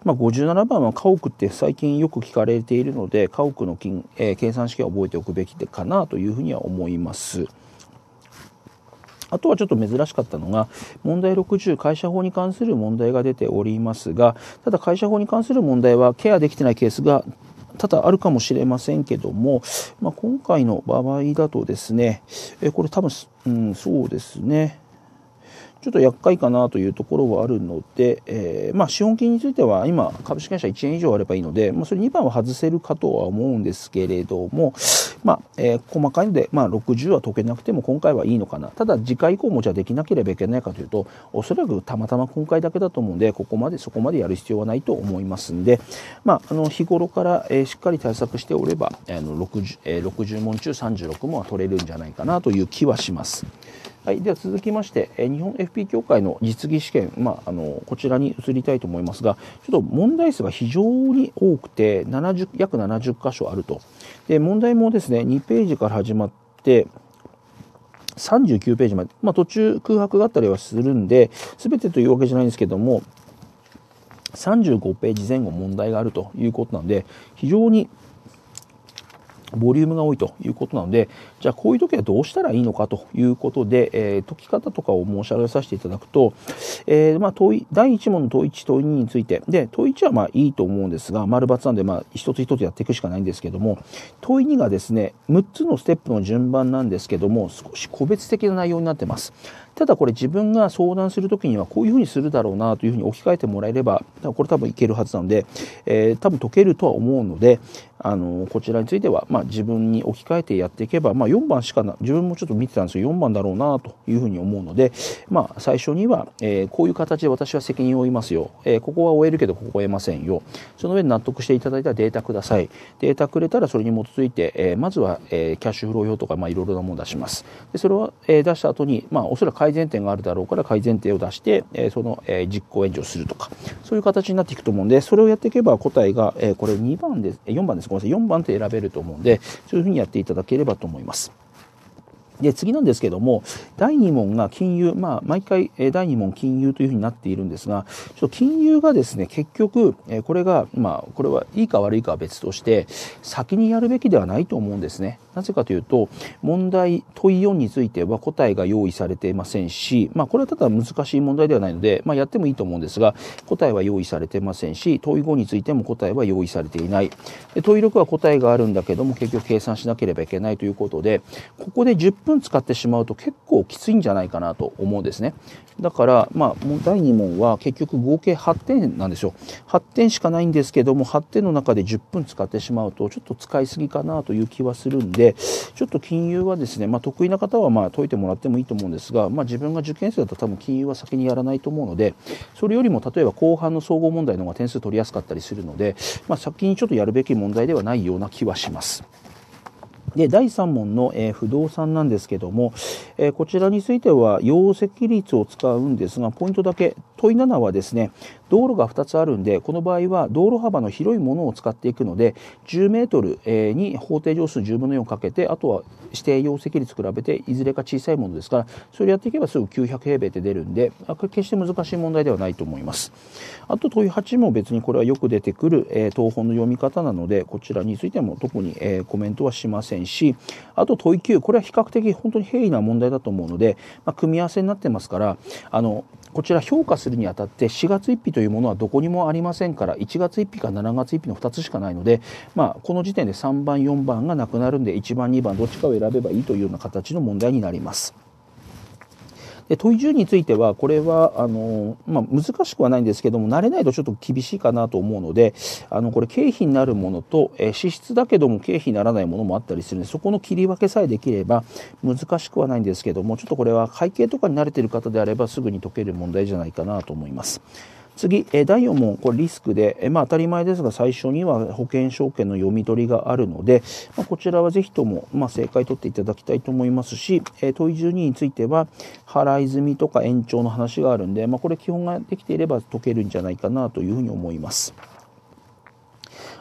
まあ、ごじゅうななばんは家屋って最近よく聞かれているので、家屋の金、えー、計算式は覚えておくべきかなというふうには思います。あとはちょっと珍しかったのが、問題ろくじゅう、会社法に関する問題が出ておりますが、ただ会社法に関する問題はケアできてないケースが多々あるかもしれませんけども、まあ、今回の場合だとですね、えこれ多分、うん、そうですね、ちょっと厄介かなというところはあるので、えーまあ、資本金については今株式会社いちえん以上あればいいので、まあ、それにばんは外せるかとは思うんですけれども、まあえー、細かいので、まあ、ろくじゅうは解けなくても今回はいいのかな。ただ次回以降もじゃあできなければいけないかというと、おそらくたまたま今回だけだと思うんで、ここまでそこまでやる必要はないと思いますんで、まあ、あの日頃から、えー、しっかり対策しておれば、あの ろくじゅう、えー、ろくじゅう問中さんじゅうろく問は取れるんじゃないかなという気はします。はい、では続きまして、日本 エフピー 協会の実技試験、まあ、あのこちらに移りたいと思いますが、ちょっと問題数が非常に多くてななじゅう約ななじゅっ箇所あると。で問題もですねにページから始まってさんじゅうきゅうページまで、まあ、途中空白があったりはするんで全てというわけじゃないんですけども、さんじゅうごページ前後問題があるということなので、非常にボリュームが多いということなので、じゃあこういう時はどうしたらいいのかということで、えー、解き方とかを申し上げさせていただくと、えーまあ、問いだいいち問の問いいち、問いにについてで、問いいちはまあいいと思うんですが、丸×なんでまあ一つ一つやっていくしかないんですけども、問いにがですねむっつのステップの順番なんですけども、少し個別的な内容になってます。ただこれ自分が相談するときにはこういうふうにするだろうなというふうに置き換えてもらえれば、これ多分いけるはずなので、えー、多分解けるとは思うので、あのこちらについては、まあ、自分に置き換えてやっていけば、まあ、よんばんしかな、自分もちょっと見てたんですけどよんばんだろうなというふうに思うので、まあ、最初には、えー、こういう形で私は責任を負いますよ、えー、ここは終えるけどここは終えませんよ、その上で納得していただいたらデータください、データくれたらそれに基づいて、えー、まずは、えー、キャッシュフロー表とか、まあ、いろいろなものを出します。でそれを、えー、出した後に、まあ、おそらく改善点があるだろうから改善点を出して、えー、その、えー、実行援助をするとか、そういう形になっていくと思うんで、それをやっていけば答えが、えー、これにばんです、よんばんです、ごめんなさい、よんばんって選べると思うんで、そういうふうにやっていただければと思います。で次なんですけども、だいに問が金融、まあ、毎回だいに問金融というふうになっているんですが、ちょっと金融がですね結局これが、まあ、これはいいか悪いかは別として先にやるべきではないと思うんですね。なぜかというと、問題問いよんについては答えが用意されていませんし、まあ、これはただ難しい問題ではないので、まあ、やってもいいと思うんですが、答えは用意されていませんし、問いごについても答えは用意されていない。で問いろくは答えがあるんだけども結局計算しなければいけないということで、ここでじゅっぷん使ってしまうと結構きついんじゃないかなと思うんですね。だから、まあ、だいに問は結局合計はってんなんですよ。はってんしかないんですけども、はってんの中でじゅっぷん使ってしまうとちょっと使いすぎかなという気はするんで、ちょっと金融はですね、まあ、得意な方はまあ解いてもらってもいいと思うんですが、まあ、自分が受験生だと多分金融は先にやらないと思うので、それよりも例えば後半の総合問題の方が点数取りやすかったりするので、まあ、先にちょっとやるべき問題ではないような気はします。でだいさん問の、えー、不動産なんですけども、えー、こちらについては容積率を使うんですが、ポイントだけ問いななはですね、道路がふたつあるんで、この場合は道路幅の広いものを使っていくのでじゅうメートルに法定乗数じゅうぶんのよんかけて、あとは指定容積率比べていずれか小さいものですから、それやっていけばすぐきゅうひゃく平米って出るんで、これ決して難しい問題ではないと思います。あと問いはちも別にこれはよく出てくる、えー、東本の読み方なので、こちらについても特に、えー、コメントはしませんし、あと問いきゅう、これは比較的本当に平易な問題だと思うので、まあ、組み合わせになってますから、あのこちら評価するにあたってしがつついたちというものはどこにもありませんから、いちがつついたちかしちがつついたちのふたつしかないので、まあ、この時点でさんばんよんばんがなくなるんで、いちばんにばんどっちかを選べばいいというような形の問題になります。で問いじゅうについては、これはあの、まあ、難しくはないんですけども、慣れないとちょっと厳しいかなと思うので、あのこれ経費になるものと、えー、支出だけども経費にならないものもあったりするので、そこの切り分けさえできれば難しくはないんですけども、ちょっとこれは会計とかに慣れている方であればすぐに解ける問題じゃないかなと思います。次、だいよん問、これリスクで、まあ、当たり前ですが最初には保険証券の読み取りがあるので、まあ、こちらはぜひとも、まあ、正解取っていただきたいと思いますし、問いじゅうにについては払い済みとか延長の話があるんで、まあ、これ基本ができていれば解けるんじゃないかなというふうに思います。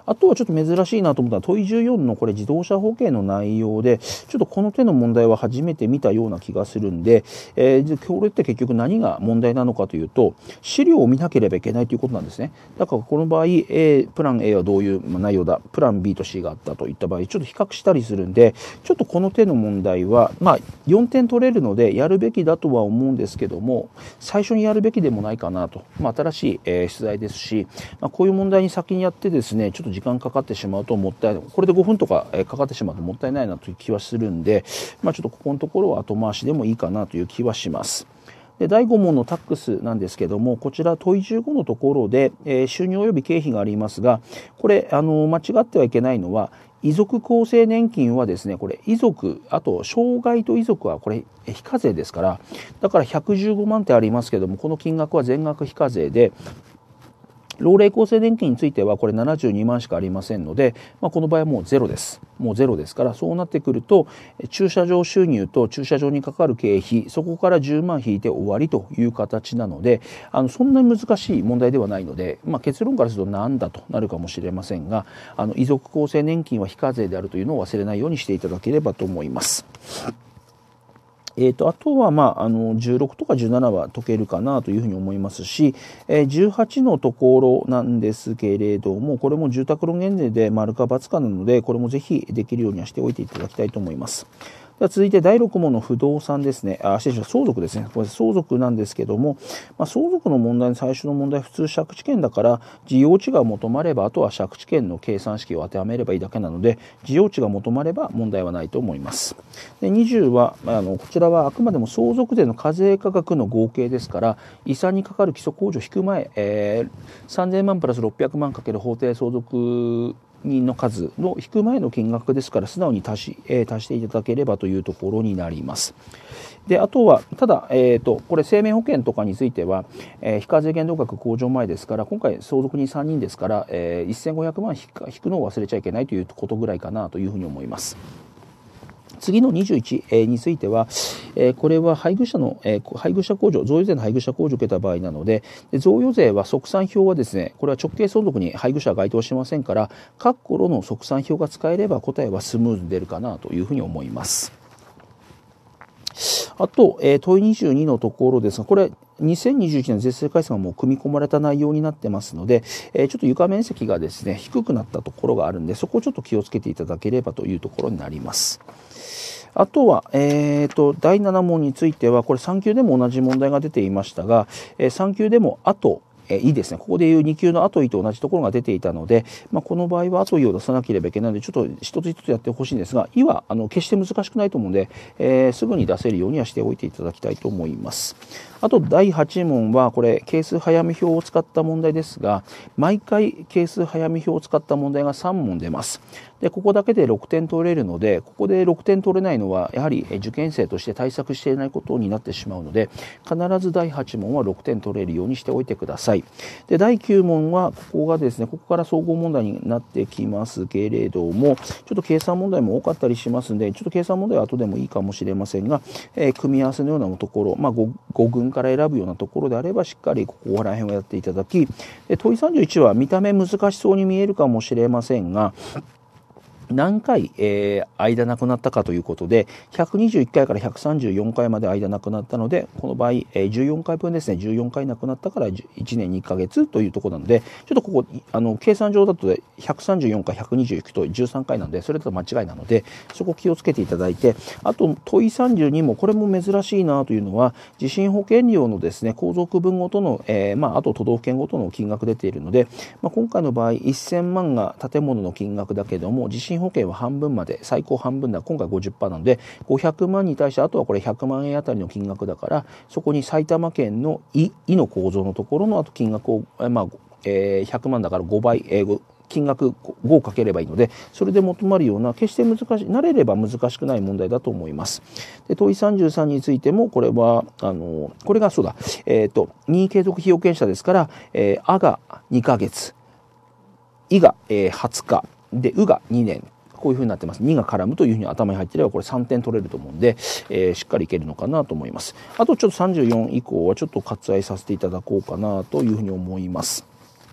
あとはちょっと珍しいなと思ったのは問いじゅうよんのこれ自動車保険の内容で、ちょっとこの手の問題は初めて見たような気がするんで、えー、これって結局何が問題なのかというと、資料を見なければいけないということなんですね。だからこの場合、A、プラン A はどういう内容だ、プラン B と C があったといった場合、ちょっと比較したりするんで、ちょっとこの手の問題は、まあ、よんてん取れるのでやるべきだとは思うんですけども、最初にやるべきでもないかなと。まあ、新しい、えー、出題ですし、まあ、こういう問題に先にやってですね、ちょっと時間かかってしまうともったいない。これでごふんとか、えー、かかってしまうともったいないなという気はするんで、まあ、ちょっとここのところは後回しでもいいかなという気はします。でだいご問のタックスなんですけども、こちら問いじゅうごのところで、えー、収入及び経費がありますが、これあの間違ってはいけないのは、遺族厚生年金はですね、これ遺族、あと障害と遺族はこれ非課税ですから、だからひゃくじゅうごまんってありますけども、この金額は全額非課税で、老齢厚生年金についてはこれななじゅうにまんしかありませんので、まあ、この場合はもうゼロです。もうゼロですから、そうなってくると駐車場収入と駐車場にかかる経費、そこからじゅうまん引いて終わりという形なので、あのそんなに難しい問題ではないので、まあ、結論からするとなんだとなるかもしれませんが、あの遺族厚生年金は非課税であるというのを忘れないようにしていただければと思います。えー、とあとは、まあ、あのじゅうろくとかじゅうななは解けるかなというふうに思いますし、えー、じゅうはちのところなんですけれども、これも住宅ローン減税で丸か×かなので、これもぜひできるようにはしておいていただきたいと思います。では続いてだいろく問の不動産ですね。あ、失礼しました。相続ですね。これ相続なんですけども、まあ、相続の問題の最初の問題、普通借地権だから事用地が求まれば、あとは借地権の計算式を当てはめればいいだけなので、事用地が求まれば問題はないと思います。でにじゅうはあのこちらはあくまでも相続税の課税価格の合計ですから、遺産にかかる基礎控除引く前、えー、さんぜんまんプラスろっぴゃくまんかける法定相続人の数の引く前の金額ですから、素直に足し、えー、足していただければというところになります。であとはただ、えー、とこれ生命保険とかについては、えー、非課税限度額控除前ですから、今回相続人さんにんですから、えー、せんごひゃくまん引く、引くのを忘れちゃいけないということぐらいかなというふうに思います。次のにじゅういちについては、これは配偶者の配偶者控除、贈与税の配偶者控除を受けた場合なので、贈与税は即算表はですね、これは直系相続に配偶者は該当しませんから、各頃の即算表が使えれば答えはスムーズに出るかなというふうに思います。あと、えー、問いにじゅうにのところですが、これにせんにじゅういちねん税制改正がもう組み込まれた内容になってますので、えー、ちょっと床面積がですね低くなったところがあるんで、そこをちょっと気をつけていただければというところになります。あとは、えー、とだいなな問については、これさん級でも同じ問題が出ていましたが、えー、さん級でもあとえいいですね。ここでいうに級の後いと同じところが出ていたので、まあ、この場合は後いを出さなければいけないので、ちょっと一つ一つやってほしいんですが、いはあの決して難しくないと思うので、えー、すぐに出せるようにはしておいていただきたいと思います。あとだいはち問はこれ係数早見表を使った問題ですが、毎回係数早見表を使った問題がさん問出ます。でここだけでろくてん取れるので、ここでろくてん取れないのはやはり受験生として対策していないことになってしまうので、必ずだいはち問はろくてん取れるようにしておいてください。でだいきゅう問はここがですね、ここから総合問題になってきますけれども、ちょっと計算問題も多かったりしますので、ちょっと計算問題は後でもいいかもしれませんが、えー、組み合わせのようなところ、まあ 5, 5群から選ぶようなところであれば、しっかりここら辺をやっていただき、で問いさんじゅういちは見た目難しそうに見えるかもしれませんが、何回、えー、間なくなったかということで、ひゃくにじゅういっかいからひゃくさんじゅうよんかいまで間なくなったので、この場合、えー、じゅうよんかいぶんですね、じゅうよんかいなくなったからいちねんにかげつというところなので、ちょっとここあの計算上だとひゃくさんじゅうよんかいひゃくにじゅういちとじゅうさんかいなので、それだと間違いなので、そこ気をつけていただいて、あと問いさんじゅうにもこれも珍しいなというのは、地震保険料のですね皇族分ごとの、えーまあ、あと都道府県ごとの金額出ているので、まあ、今回の場合せんまんが建物の金額だけども、地震保険は半分まで、最高半分だ、今回 ごじゅっパーセント なのでごひゃくまんに対して、あとはこれひゃくまんえんあたりの金額だから、そこに埼玉県のいの構造のところのあと金額を、まあえー、ひゃくまんだからごばい、えー、金額ごをかければいいので、それで求まるような決して難しい、慣れれば難しくない問題だと思います。で問いさんじゅうさんについても、これはあのこれがそうだ、えー、と任意継続被保険者ですから、えー、あがにかげつ、いが、えー、はつかで、うがにねん、こういうふうになってます。にが絡むというふうに頭に入っていれば、これさんてん取れると思うんで、えー、しっかりいけるのかなと思います。あとちょっとさんじゅうよん以降はちょっと割愛させていただこうかなというふうに思います。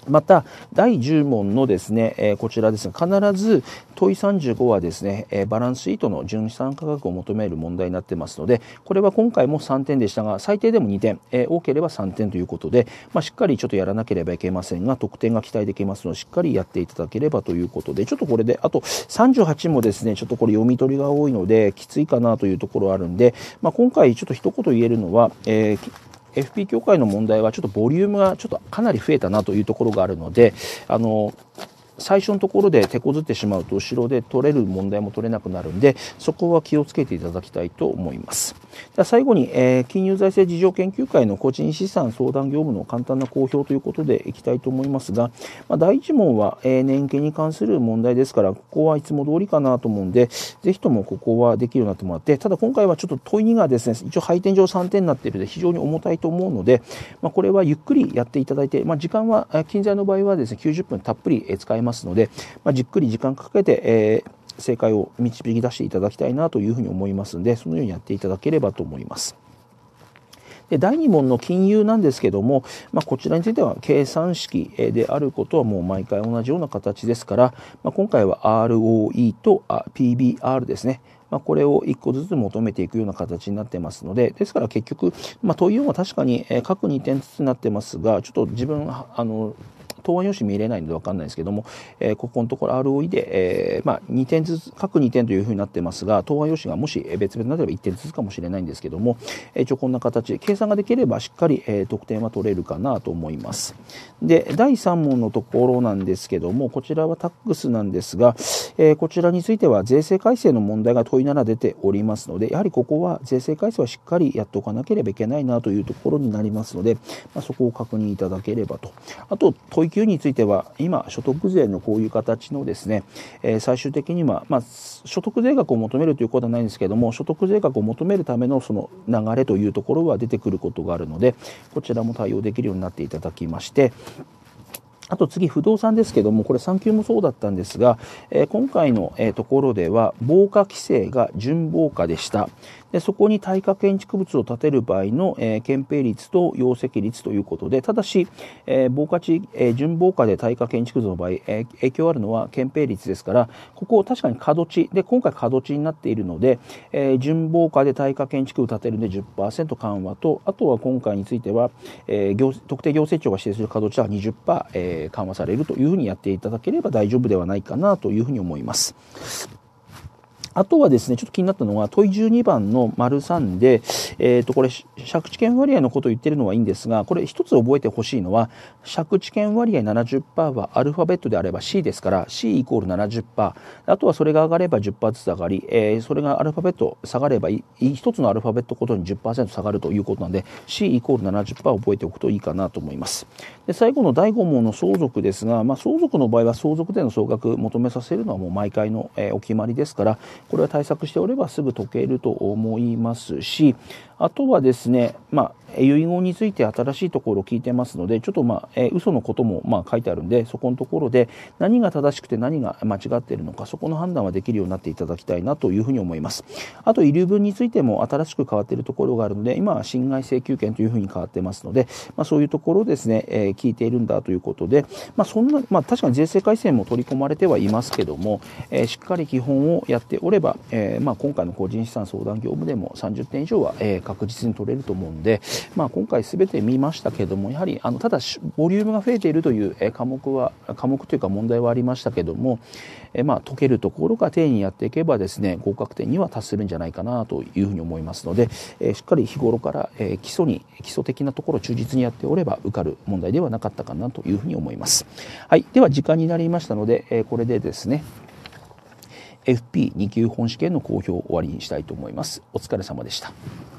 まただいじゅう問のですね、えー、こちらですが必ず問いさんじゅうごはですね、えー、バランスシートの純資産価格を求める問題になってますので、これは今回もさんてんでしたが最低でもにてん、えー、多ければさんてんということで、まあ、しっかりちょっとやらなければいけませんが得点が期待できますのでしっかりやっていただければということで、ちょっとこれであとさんじゅうはちもですねちょっとこれ読み取りが多いのできついかなというところあるんで、まあ、今回ちょっと一言言えるのは、えーエフピー 協会の問題はちょっとボリュームがちょっとかなり増えたなというところがあるので、あの最初のところで手こずってしまうと後ろで取れる問題も取れなくなるんで、そこは気をつけていただきたいと思います。では最後に、えー、金融財政事情研究会の個人資産相談業務の簡単な公表ということでいきたいと思いますが、まあ、だいいち問は、えー、年金に関する問題ですから、ここはいつも通りかなと思うんで、ぜひともここはできるようになってもらって、ただ今回はちょっと問いにがですね、一応配点上さんてんになっているので非常に重たいと思うので、まあ、これはゆっくりやっていただいて、まあ、時間は金財の場合はですねきゅうじゅっぷんたっぷり使えますので、まあ、じっくり時間かけて、えー、正解を導き出していただきたいなというふうに思いますので、そのようにやっていただければと思います。でだいに問の金融なんですけども、まあ、こちらについては計算式であることはもう毎回同じような形ですから、まあ、今回は アールオーイー と ピービーアール ですね、まあ、これをいっこずつ求めていくような形になってますので、ですから結局、まあ、問いよんは確かに各にてんずつになってますが、ちょっと自分あの答案用紙見れないので分かんないですけども、えー、ここのところ アールオーイー で、えーまあ、にてんずつ各にてんというふうになってますが、答案用紙がもし別々になればいってんずつかもしれないんですけども、えー、一応こんな形で計算ができればしっかり、えー、得点は取れるかなと思います。でだいさん問のところなんですけども、こちらはタックスなんですが、えー、こちらについては税制改正の問題が問いなな出ておりますので、やはりここは税制改正はしっかりやっておかなければいけないなというところになりますので、まあ、そこを確認いただければと。あと問いきゅうについては今所得税のこういう形のですね、えー、最終的には、まあ、所得税額を求めるということはないんですけども、所得税額を求めるためのその流れというところは出てくることがあるので、こちらも対応できるようになっていただきまして、あと次不動産ですけども、これさん級もそうだったんですが、えー、今回の、えー、ところでは防火規制が準防火でした。でそこに耐火建築物を建てる場合の、えー、建蔽率と容積率ということで、ただし、えー、防火地、えー、準防火で耐火建築物の場合、えー、影響あるのは建蔽率ですから、ここ確かに角地で今回角地になっているので、えー、準防火で耐火建築物を建てるので じゅっパーセント 緩和と、あとは今回については、えー、行特定行政庁が指定する角地は にじゅっパーセント、えー、緩和されるというふうにやっていただければ大丈夫ではないかなというふうに思います。あとはですね、ちょっと気になったのは問いじゅうにばんの丸さんで、えーと、これ借地権割合のことを言ってるのはいいんですが、これ一つ覚えてほしいのは、借地権割合 ななじゅっパーセント はアルファベットであれば C ですから、C イコール ななじゅっパーセント。あとはそれが上がれば じゅっパーセント ずつ上がり、えー、それがアルファベット下がれば一つのアルファベットごとに じゅっパーセント 下がるということなので、C イコール ななじゅっパーセント 覚えておくといいかなと思います。で最後のだいご問の相続ですが、まあ、相続の場合は相続税の総額求めさせるのはもう毎回の、えー、お決まりですから、これは対策しておればすぐ解けると思いますし、あとはですね、まあ、遺言について新しいところを聞いてますので、ちょっとまあ、えー、嘘のこともまあ書いてあるんで、そこのところで何が正しくて何が間違っているのか、そこの判断はできるようになっていただきたいなというふうに思います。あと遺留分についても新しく変わっているところがあるので、今は侵害請求権というふうに変わってますので、まあ、そういうところをですね、えー、聞いているんだということで、まあ、そんな、まあ、確かに税制改正も取り込まれてはいますけども、えー、しっかり基本をやっておれば、えーまあ、今回の個人資産相談業務でもさんじゅってん以上は、えー、確実に取れると思うんで、まあ、今回全て見ましたけども、やはりあのただボリュームが増えているという科目は科目というか問題はありましたけども、えまあ解けるところが丁寧にやっていけばですね、合格点には達するんじゃないかなというふうに思いますので、えしっかり日頃から、え基礎に基礎的なところを忠実にやっておれば受かる問題ではなかったかなというふうに思います。はい、では時間になりましたので、えこれでですね エフピーに 級本試験の公表を終わりにしたいと思います。お疲れ様でした。